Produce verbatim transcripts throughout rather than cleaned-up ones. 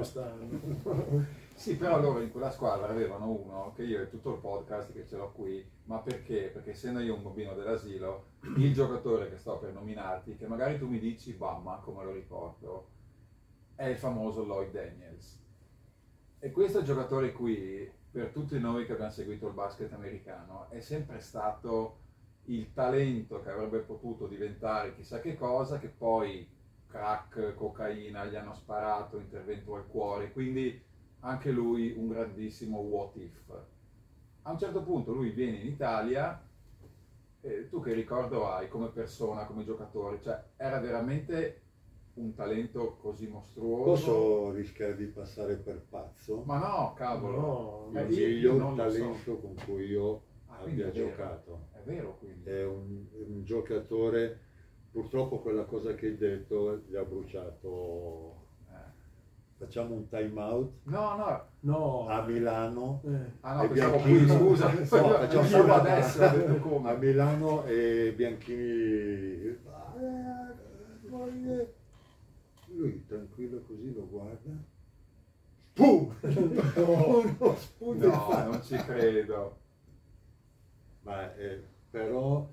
quest'anno. Sì, però loro in quella squadra avevano uno, che io è tutto il podcast che ce l'ho qui, ma perché? Perché essendo io un bambino dell'asilo, il giocatore che sto per nominarti, che magari tu mi dici, mamma, come lo ricordo, è il famoso Lloyd Daniels. E questo giocatore qui, per tutti noi che abbiamo seguito il basket americano, è sempre stato il talento che avrebbe potuto diventare chissà che cosa, che poi crack, cocaina, gli hanno sparato, intervento al cuore, quindi anche lui un grandissimo what if. A un certo punto lui viene in Italia, eh, tu che ricordo hai come persona, come giocatore, cioè era veramente un talento così mostruoso. Posso rischiare di passare per pazzo? Ma no, cavolo, no, eh, il io, io miglior non lo talento so. con cui io Ah, quindi abbia è vero, giocato. È vero, quindi. È un, un giocatore, purtroppo quella cosa che hai detto gli ha bruciato. Facciamo un time out No, no. No. a Milano. Eh. Ah no, e pensavo Bianchini- qui, scusa. No, facciamo Pensavo solo adesso, ho detto come. a Milano e Bianchini. Lui tranquillo così lo guarda. Pum! Uno spunto in No, faccia. non ci credo. Ma eh, però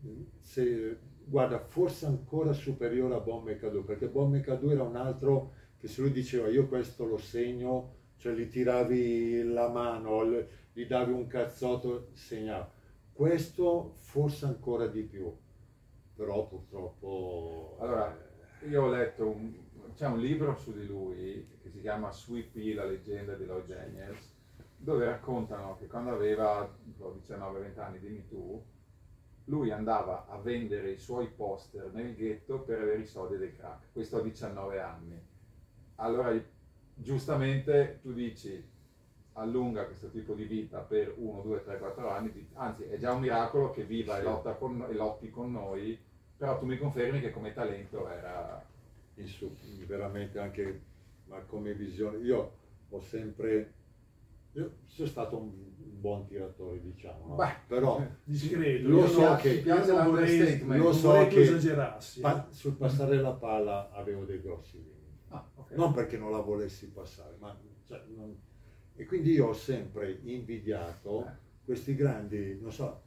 se, guarda, forse ancora superiore a Bommecadou, perché Bommecadou era un altro che se lui diceva io questo lo segno, cioè gli tiravi la mano, l- gli davi un cazzotto, segnava. Questo forse ancora di più, però purtroppo... Allora, io ho letto un, c'è un libro su di lui che si chiama Sweet Pea, la leggenda di Lloyd Daniels, dove raccontano che quando aveva diciannove venti anni, dimmi tu, lui andava a vendere i suoi poster nel ghetto per avere i soldi del crack. Questo a diciannove anni. Allora, giustamente tu dici, allunga questo tipo di vita per uno, due, tre, quattro anni, anzi è già un miracolo che viva e, lotta con, e lotti con noi, però tu mi confermi che come talento era... Insu- veramente anche, ma come visione, io ho sempre... Io sono stato un buon tiratore, diciamo, no? Beh, però Discreto. lo Io so non- che- io non piace vorrei, l'understatement. lo non so vorrei tu che esagerassi. pa- sul passare la palla avevo dei grossi limiti. Ah, okay. Non perché non la volessi passare, ma cioè, non... e quindi io ho sempre invidiato Eh. questi grandi, non so,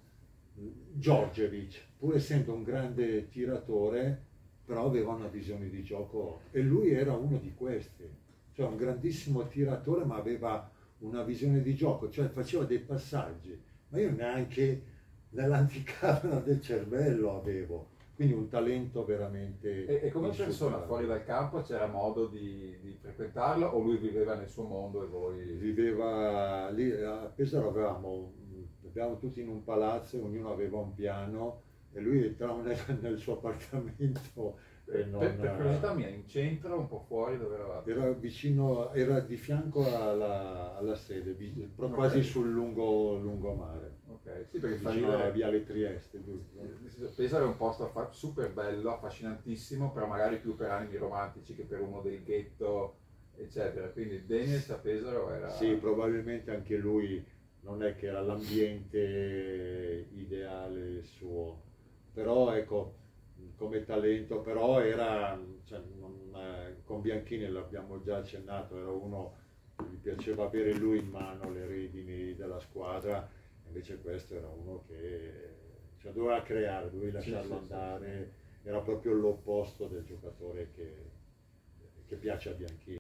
Djordjevic, pur essendo un grande tiratore, però aveva una visione di gioco e lui era uno di questi, cioè un grandissimo tiratore ma aveva una visione di gioco, cioè faceva dei passaggi, ma io neanche nell'anticamera del cervello avevo. Quindi un talento veramente... E, e come persona insuperabile. fuori dal campo c'era modo di, di frequentarlo o lui viveva nel suo mondo e voi... Viveva lì, a Pesaro avevamo, abbiamo tutti in un palazzo, ognuno aveva un piano e lui entrava nel, nel suo appartamento e non... Per, per curiosità mia, in centro, un po' fuori, dove eravate? Era vicino, era di fianco alla, alla sede, vi- pro- quasi Ok. sul lungo, lungomare, Ok, sì, perché fa vicino alla ridere. Viale Trieste, giusto? Pesaro è un posto affa- super bello, affascinantissimo, però magari più per animi romantici che per uno del ghetto, eccetera. Quindi Daniels a Pesaro era... Sì, probabilmente anche lui non è che era l'ambiente ideale suo, però ecco, come talento, però era, cioè, non, eh, con Bianchini l'abbiamo già accennato, era uno che gli piaceva avere lui in mano le redini della squadra, invece questo era uno che cioè, doveva creare, doveva lasciarlo Sì, sì, sì, andare, era proprio l'opposto del giocatore che, che piace a Bianchini.